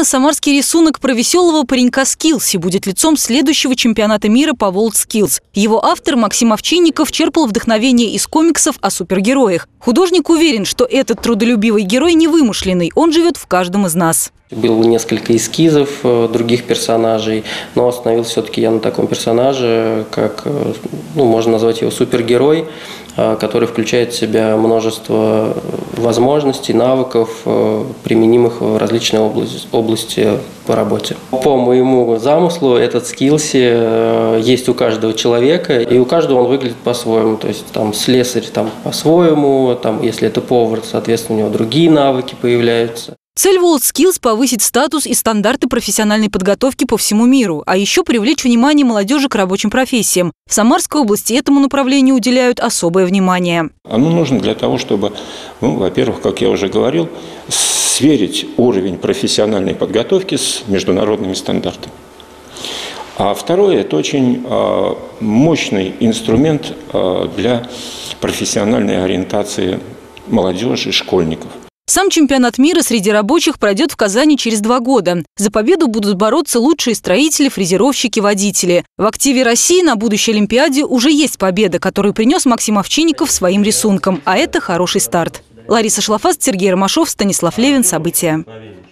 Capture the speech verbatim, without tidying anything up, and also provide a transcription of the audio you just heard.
Именно самарский рисунок про веселого паренька Скилси будет лицом следующего чемпионата мира по WorldSkills. Его автор Максим Овчинников черпал вдохновение из комиксов о супергероях. Художник уверен, что этот трудолюбивый герой не вымышленный, он живет в каждом из нас. Было несколько эскизов других персонажей, но остановился все-таки я на таком персонаже, как, ну, можно назвать его супергерой, который включает в себя множество возможностей, навыков, применимых в различные области, области по работе. По моему замыслу этот скиллси есть у каждого человека, и у каждого он выглядит по-своему. То есть там слесарь там по-своему, там, если это повар, соответственно, у него другие навыки появляются. Цель WorldSkills – повысить статус и стандарты профессиональной подготовки по всему миру, а еще привлечь внимание молодежи к рабочим профессиям. В Самарской области этому направлению уделяют особое внимание. Оно нужно для того, чтобы, ну, во-первых, как я уже говорил, сверить уровень профессиональной подготовки с международными стандартами. А второе – это очень э, мощный инструмент э, для профессиональной ориентации молодежи и школьников. Сам чемпионат мира среди рабочих пройдет в Казани через два года. За победу будут бороться лучшие строители, фрезеровщики, водители. В активе России на будущей Олимпиаде уже есть победа, которую принес Максим Овчинников своим рисунком. А это хороший старт. Лариса Шлафаст, Сергей Ромашов, Станислав Левин. События.